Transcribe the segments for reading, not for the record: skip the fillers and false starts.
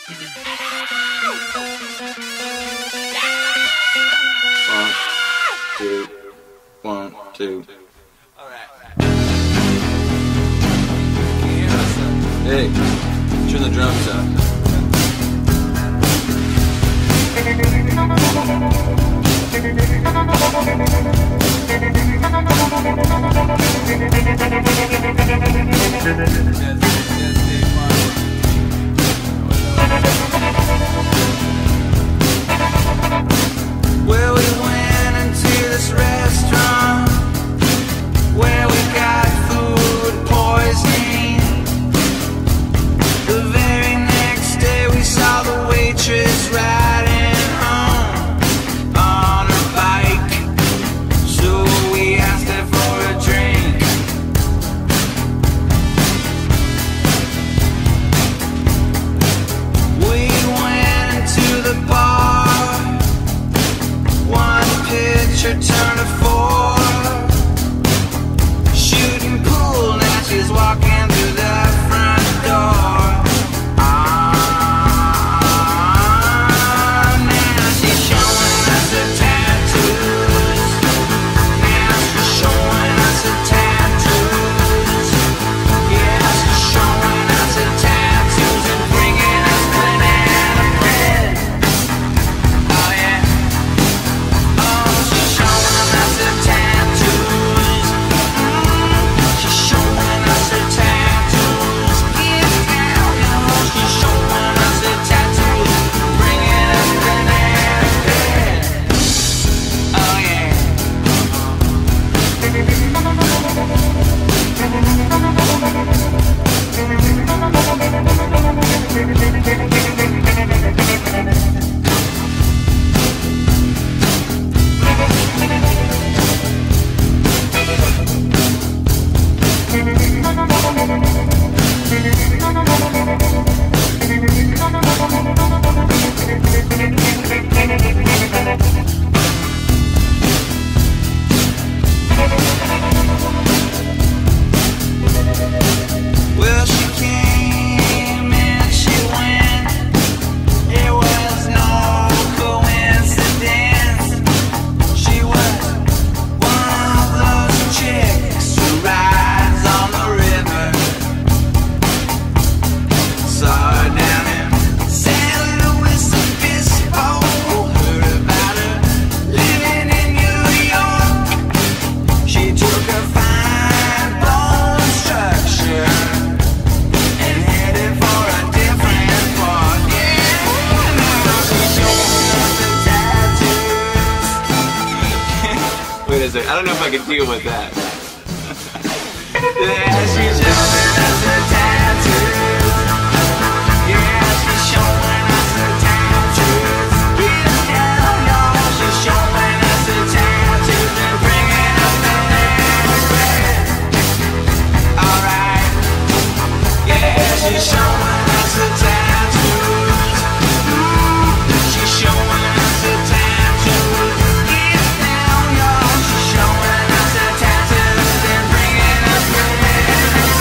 One, two. Alright. Can you hear us? Hey, turn the drums up. Well, we went into this restaurant where we got food poisoning. The very next day we saw the waitress riding home on her bike. So we asked her for a drink. We went into the bar. One pitcher turned to four. Shooting pool, now she's walking through the front door. Now she's showing us her tattoos. Now she's showing us her tattoos. Yeah, she's showing us her tattoos and bringing us banana bread. Oh yeah. She's showing us her tattoos. She's showing us her tattoos. Get down, y'all. She's showing us her tattoos, bringing us banana bread. Oh yeah. Well, she came and she went. It was no coincidence. She was one of those chicks who rides on the river. Saw her down in San Luis Obispo. Heard about her living in New York. She took a fine bone structure and headed for a different part. Yeah, now she's showing us the tattoos. Wait a second, I don't know if I can deal with that. Yeah, she's showing us the tattoos. Yeah, she's showing us the tattoos. Get down, y'all. She's showing us the tattoos and bringing us banana bread. Alright. Yeah, she's showing us the tattoos. She's showing us the tattoos. Get down, y'all. She's showing us the tattoos and bringing us banana bread.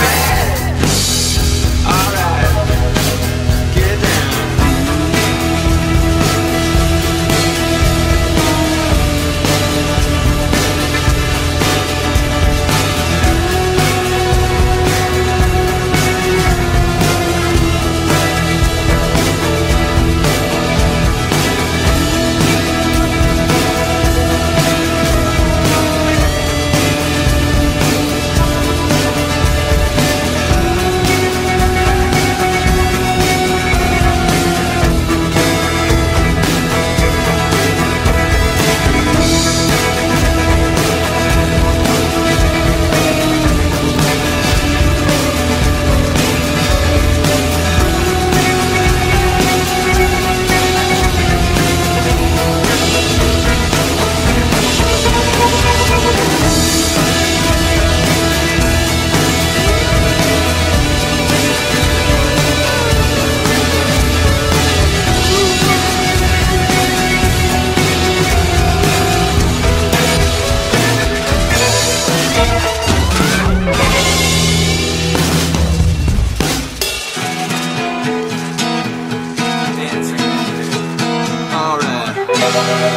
Thank